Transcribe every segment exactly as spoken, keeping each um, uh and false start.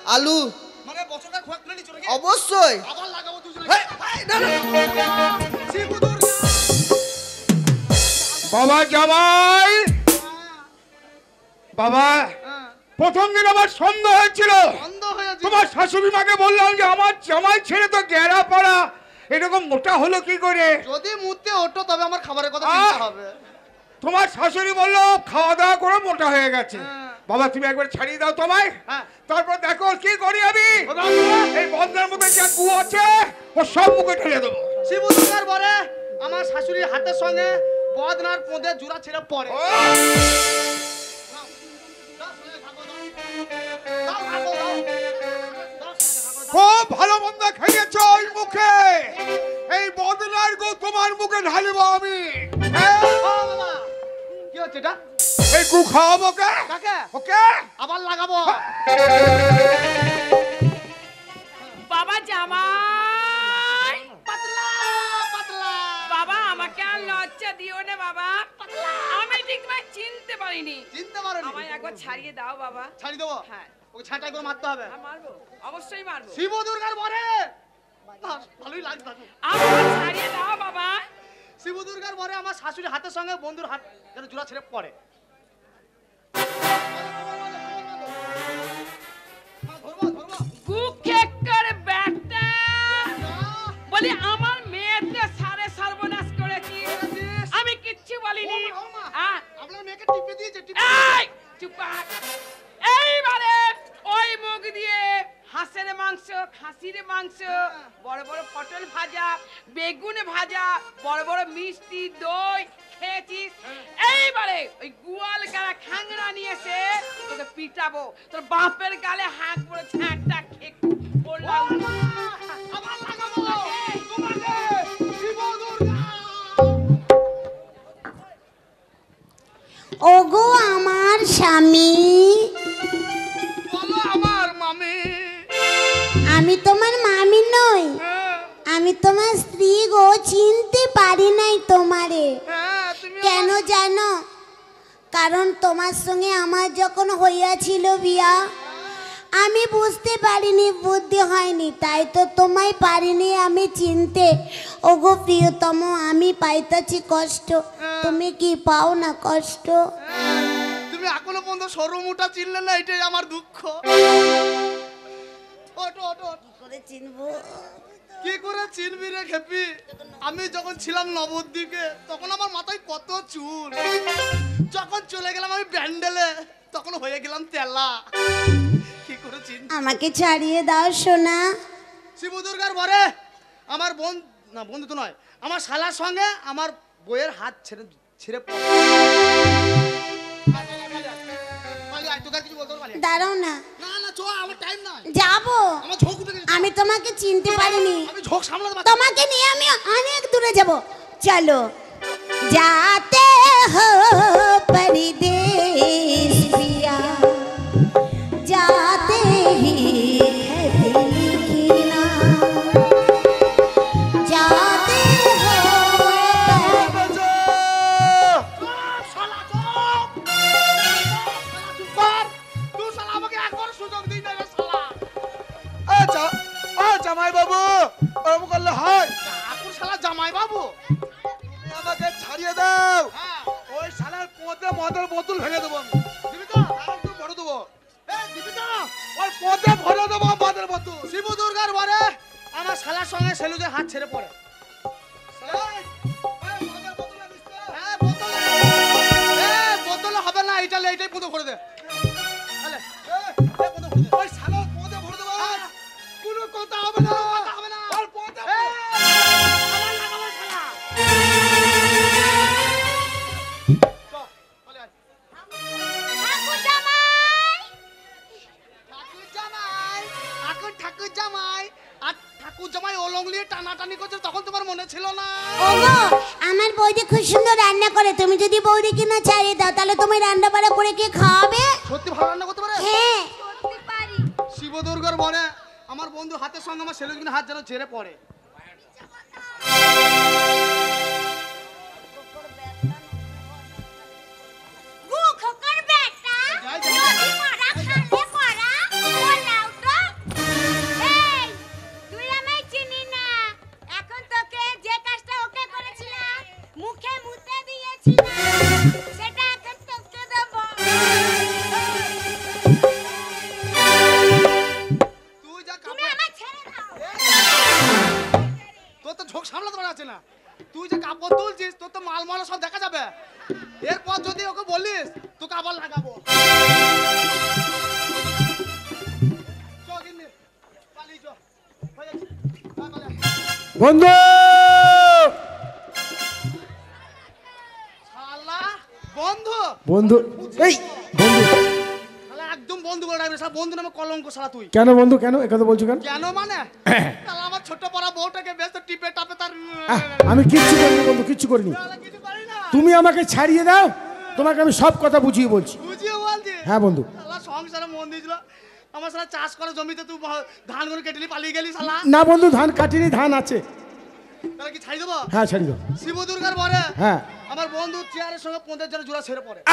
আলু মানে বছরটা খোয়া তুলে নিচ্ছ নাকি? অবশ্যই। আবার লাগাবো দুজনে। হেই, হেই, না, না। শিবু দুর্গা। বাবা জামাই বাবা হ্যাঁ, প্রথম দিন আমার সন্দেহ হয়েছিল বন্ধ হয়েছে। তোমার শাশুড়ি মাকে বললাম যে আমার জামাই ছেড়ে তো গেরা পড়া এরকম মোটা হলো কি করে যদি মুতে ওঠো তবে আমার খাবারের কথা চিন্তা আহ! হবে। তোমার শাশুড়ি বললো খাওয়া দাওয়া করে মোটা হয়ে গেছে হ্যাঁ। বাবা তুমি একবার ছাড়িয়ে দাও তোমায় হ্যাঁ। তারপর দেখো কি করি আমি ও বাবা, এই বন্ধের মুখে যে গু আছে ও সব মুখে ঢেলে দেবো শিবু দুর্গার পরে আমার শাশুড়ির হাতের সঙ্গে বদনার পোঁদে জোড়া ছেড়ে পড়ে। ও! খুব ভালো মন্দ খাইয়েছ ওই মুখে এই বদনার গু তোমার মুখে ঢালিব আমি হ্যাঁ? কি হচ্ছে এটা? এই গু খাওয়াবো কে কাকে? ওকে আবার লাগাবো। বাবা জামাই পাতলা পাতলা। বাবা আমাকে আর লজ্জা দিও না বাবা আমি ঠিক ভাই চিনতে পারিনি চিনতে পারোনি? আমায় একবার ছাড়িয়ে দাও বাবা ছাড়ি দেবো। হ্যাঁ ওকে ছাঁটাই করে মারতে হবে। হ্যাঁ, মারবো অবশ্যই মারবো শিবু দুর্গার পরে বাহ, ভালোই লাগছে। আমাকে ছাড়িয়ে দাও বাবা শিবু দুর্গার পরে আমার শাশুড়ির হাতের সঙ্গে বন্ধুর হাত যেন জোড়া ছেড়ে পড়ে। কুকেক্কর ব্যাটা বলি আমার মেয়েতে সারে সর্বনাশ করেছি আমি কিচ্ছু বলিনি আ, আপনার মেয়েকে টিপে দিয়েছে টিপে। এই চুপ কর। এইবারে ওই মুখ দিয়ে হাঁসের মাংস খাসির মাংস বড় বড় পটল ভাজা বেগুন ভাজা বড় বড় মিষ্টি দই খেয়েছিস এইবারে ওই গুয়াল গাড়া খাংরা নিয়ে এসে তোকে পিটাবো তোর বাপের গালে হাঁক পড়ে ছাঁটটা খেয়ে বললাম আবার লাগাবো তোমাকে শিবু দুর্গা। ওগো আমার স্বামী বলো আমার মামি। আমি তোমার মামি নই হ্যাঁ, আমি তোমার স্ত্রী গো চিনতে পারি নাই তোমারে হ্যাঁ, তুমি কেন জানো কারণ তোমার সঙ্গে আমার যখন হইয়াছিল বিয়া আমি বুঝতে পারিনি বুদ্ধি হয়নি তাই তো তোমায় পারিনি আমি চিনতে ওগো প্রিয়তম আমি পাইতাছি কষ্ট তুমি কি পাও না কষ্ট তুমি এখনো পর্যন্ত সরুমুটা চিনলে না, এটাই আমার দুঃখ। ওটো ওটো করে চিনবো কি করে চিনবি রে খেপি? আমি যখন ছিলাম নবদ্বীপে তখন আমার মাথায় কত চুল, যখন চলে গেলাম আমি ব্যান্ডেলে তখন হয়ে গেলাম তেলা। কি করে চিনবি? আমাকে ছাড়িয়ে দাও সোনা শিবু দুর্গার পরে আমার বোন না বন্ধু তো নয় আমার শালার সঙ্গে আমার বইয়ের হাত ছেড়ে ছিঁড়ে পড়ে। পালিয়ে আয়, তোকে আর কিছু বলতে হবে, পালিয়ে আয়। দাঁড়াও না না না চো, আমার টাইম নাই, যাবো আমার ঝোঁক উঠে গেছে। আমি তোমাকে চিনতে পারিনি আমি ঝোঁক সামলাতে পারছি না। তোমাকে নিয়ে আমি অনেক দূরে যাব চলো जाते हो परदेस पिया जाते ही है दिल की ना जाते हो শালা চুপ! শালা চুপ কর! তুই শালা আমাকে একবার সুযোগ দিই না রে শালা। আচ্ছা আ জামাই বাবু ওরকম করলে হয় এখন শালা জামাই বাবু। তুমি আমাকে ছাড়িয়ে দাও হ্যাঁ, ওই শালার পদে মদের বোতল ভেঙে দেবো আমি দিবি তো? একদম ভরে দেবো এ, দিবি তো? ওই পদে ভরে দেবো মদের বোতল শিবু দুর্গার পরে আমার শালার সঙ্গে সেলুজের হাত ছেড়ে পড়ে। এই, এই, মদের বোতলে দিস তো? হ্যাঁ, বোতলে। এ, বোতলে হবে না, এইটা লে, এইটাই পুঁতো করে দে। তাহলে, এ, এ, পুঁতো করে দে। ওই শালার পদে ভরে দেবো হ্যাঁ, কোনো কথা হবে না কথা হবে না। ওর পদে এ, আবার লাগাবো শালা। চ, চলে আয়। ঠাকুর জামাই, ঠাকুর ঠাকুর জামাই, আর ঠাকুর জামাই ওলং নিয়ে টানাটানি করছে, তখন তোমার মনে ছিল না? ওগো আমার বৌদি খুব সুন্দর রান্না করে তুমি যদি বৌদিকে না ছাড়িয়ে দাও তাহলে তুমি রান্না বাড়া করে কে খাওয়াবে সত্যি ভালো রান্না করতে পারে? হ্যাঁ শিব দুর্গার বনে আমার বন্ধু হাতের সঙ্গে আমার সেলুজবিন হাত যেন ঝেড়ে পড়ে। গু খকর বেটা যাই, যাই। যদি মারা খালে পড়া বলাও তো আছে না, তুই যে কাপড় তুলছিস তোর তো মাল মাল সব দেখা যাবে। এরপর যদি ওকে বলিস তোকে আবার লাগাবো। চ গিন্নি, পালিয়ে চ। হয়ে যাচ্ছে। হ্যাঁ, পালিয়ে আয়। বন্ধু শালা বন্ধু, বন্ধু এই বন্ধু শালা একদম বন্ধু বলে ডাকবি, শালা বন্ধু নামে কলঙ্ক শালা তুই। কেন বন্ধু কেন এ কথা বলছো কেন? কেন মানে শালা আমার ছোট পড়া বউটাকে বেশ তো টিপে টাপে তার আহ, আমি কিচ্ছু করিনি বন্ধু, কিচ্ছু করিনি। শালা কিছু পারি না। তুমি আমাকে ছাড়িয়ে দাও, তোমাকে আমি সব কথা বুঝিয়ে বলছি। বুঝিয়ে বলছি। হ্যাঁ বন্ধু, শালা সংসারে মন দিয়েছিল, আমার শালা চাষ করে জমিতে তুই ধান করে কেটে পালিয়ে গেলি শালা। না বন্ধু ধান কাটিনি, ধান আছে। তাহলে কি ছাড়ি দেবো? হ্যাঁ ছাড়ি দাও। শিব দুর্গার পরে হ্যাঁ আমার বন্ধু চেয়ারের সঙ্গে পঞ্চাশ জনের জোড়া ছেড়ে পড়ে।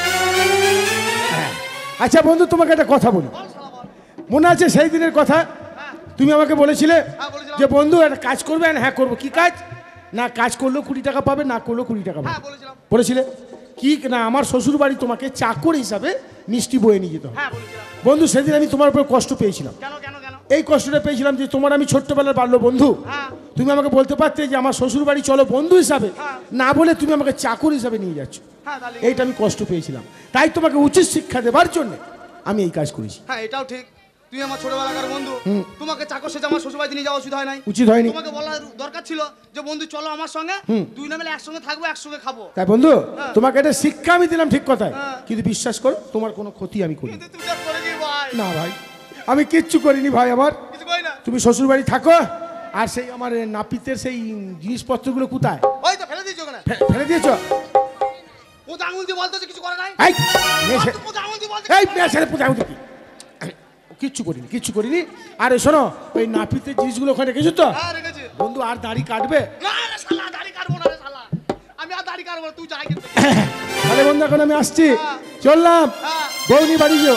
আচ্ছা বন্ধু তোমাকে একটা কথা বলি, বল শালা বল। মনে আছে সেই দিনের কথা? হ্যাঁ তুমি আমাকে বলেছিলে হ্যাঁ বলেছিলাম। যে বন্ধু একটা কাজ করবে। হ্যাঁ করবো। কি কাজ? না কাজ করলেও কুড়ি টাকা পাবে, না করলেও কুড়ি টাকা হ্যাঁ পাবে। বলেছিলাম। বলেছিলে কি না আমার শ্বশুর বাড়ি তোমাকে চাকর হিসাবে মিষ্টি বয়ে নিয়ে যেতে হবে। হ্যাঁ বলেছিলাম। বন্ধু সেদিন আমি তোমার উপর কষ্ট পেয়েছিলাম। কেন কেন কেন? এই কষ্টটা পেয়েছিলাম যে তোমার আমি ছোট্টবেলার বাল্য বন্ধু। হ্যাঁ তুমি আমাকে বলতে পারতে যে আমার শ্বশুর বাড়ি চলো বন্ধু হিসাবে, হ্যাঁ। না বলে তুমি আমাকে চাকর হিসাবে নিয়ে যাচ্ছ। হ্যাঁ তাহলে এইটা আমি কষ্ট পেয়েছিলাম, তাই তোমাকে উচিত শিক্ষা দেবার জন্য আমি এই কাজ করেছি। হ্যাঁ এটাও ঠিক। তুই আমার ছোটবেলাকার বন্ধু, তোমাকে চাকর সেজে আমার শ্বশুর বাড়িতে নিয়ে যাওয়া উচিত হয় নাই। উচিত হয়নি। তোমাকে বলা দরকার ছিল যে বন্ধু চলো আমার সঙ্গে, দুই না মিলে একসঙ্গে থাকবো, একসঙ্গে খাবো। তাই বন্ধু হ্যাঁ। তোমাকে একটা শিক্ষা আমি দিলাম ঠিক কথায়, হ্যাঁ। কিন্তু বিশ্বাস করো তোমার কোনো ক্ষতি আমি করি কিন্তু তুই যা করে দিই ভাই। না ভাই, আমি কিচ্ছু করিনি ভাই। আমার কিছু কই না। তুমি শ্বশুর বাড়ি থাকো, আর সেই আমার নাপিতের সেই জিনিসপত্রগুলো কোথায় ওই তো ফেলে দিয়েছি ওখানে। ফে- ফেলে দিয়েছো? পোজা আঙুল দিয়ে বলতো যে কিছু করে নাই। এই মেয়ে ছে- পোজা আঙুল দিয়ে বলতো এই মেয়ে ছেলে পূজা হতে কি কিচ্ছু করিনি, কিচ্ছু করিনি। আরে শোনো ওই নাপিতের জিনিসগুলো ওখানে রেখেছো তো? হ্যাঁ রেখেছি। বন্ধু আর দাড়ি কাটবে? না রে শালা দাড়ি কাটবো না রে শালা, আমি আর দাড়ি কাটবো না, তুই যাই কিন্তু। তাহলে বন্ধু এখন আমি আসছি, হ্যাঁ। চললাম। হ্যাঁ বৌনি বাড়ি যাও।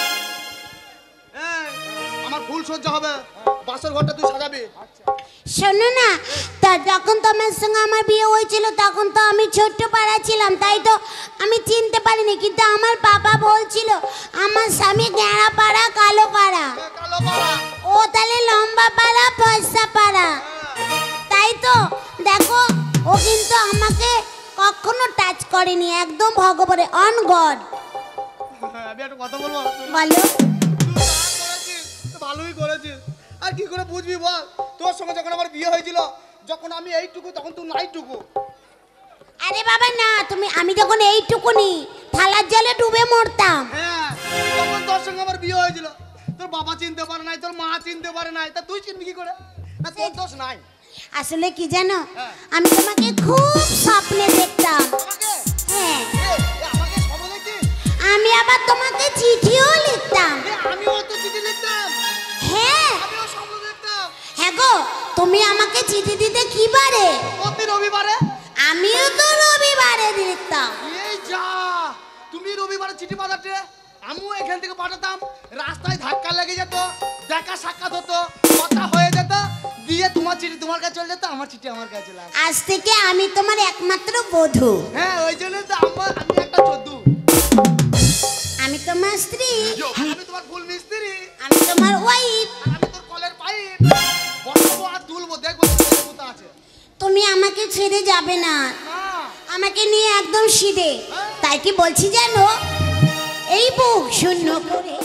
এই, আমার ফুল সজ্জা হবে, বাসর ঘরটা তুই সাজাবি। শোনো না, তা যখন তোমার সঙ্গে আমার বিয়ে হয়েছিল তখন তো আমি ছোট্ট পাড়া ছিলাম, তাই তো আমি চিনতে পারিনি। কিন্তু আমার বাবা বলছিল আমার স্বামী গেঁড়া পাড়া কালো পাড়া, এ, কালো পাড়া। ও তাহলে লম্বা পাড়া ফর্সা পাড়া। তাই তো দেখো ও কিন্তু আমাকে কখনো টাচ করেনি, একদম ভগবানের অন গড। হ্যাঁ, আমি একটা কথা বলবো। তুই বলো। তুই যা করেছিস, তো ভালোই করেছিস। আর কি করে বুঝবি বল, তোর সঙ্গে যখন আমার বিয়ে হয়েছিল, যখন আমি এইটুকু তখন তুই নাইটুকু। আরে বাবা না, তুমি আমি যখন এইটুকুনি থালার জলে ডুবে মরতাম। হ্যাঁ তখন তোর সঙ্গে আমার বিয়ে হয়েছিল, তোর বাবা চিনতে পারে নাই, তোর মা চিনতে পারে নাই, তা তুই চিনবি কি করে? না তোর দোষ নাই। আসলে কি জানো, হ্যাঁ। আমি তোমাকে খুব স্বপ্নে দেখতাম। আমাকে হ্যাঁ, এ, এ, আমাকে স্বপ্ন দেখতিস? আমি আবার তোমাকে চিঠিও লিখতাম। এ, আমিও তো চিঠি লিখতাম, হ্যাঁ আমিও স্বপ্ন দেখতাম। হ্যাঁ গো, তুমি আমাকে চিঠি দিতে কি বারে? প্রতি রবিবারে। আমিও তো রবিবারে লিখতাম। এই যা, তুমি রবিবারে চিঠি পাঠাতে, আমিও এখান থেকে পাঠাতাম। রাস্তায় ধাক্কা লেগে যেত, দেখা সাক্ষাৎ হতো, কথা হয়ে যেত, দিয়ে তোমার চিঠি তোমার কাছে চলে যেত, আমার চিঠি আমার কাছে চলে আসতো। আজ থেকে আমি তোমার একমাত্র বধূ। হ্যাঁ ওই জন্য তো আমার আমি একটা চোদ্দু, আমি তোমার স্ত্রী, আমি তোমার ফুল মিস্ত্রি, আমি তোমার ওয়াইফ। আর আমি তোর কলের পাইপ বসাবো আর তুলবো, দেখবো কোথা আছে। তুমি আমাকে ছেড়ে যাবে না, না আমাকে নিয়ে একদম সিধে। তাই কি বলছি জানো, এই বুক শূন্য করে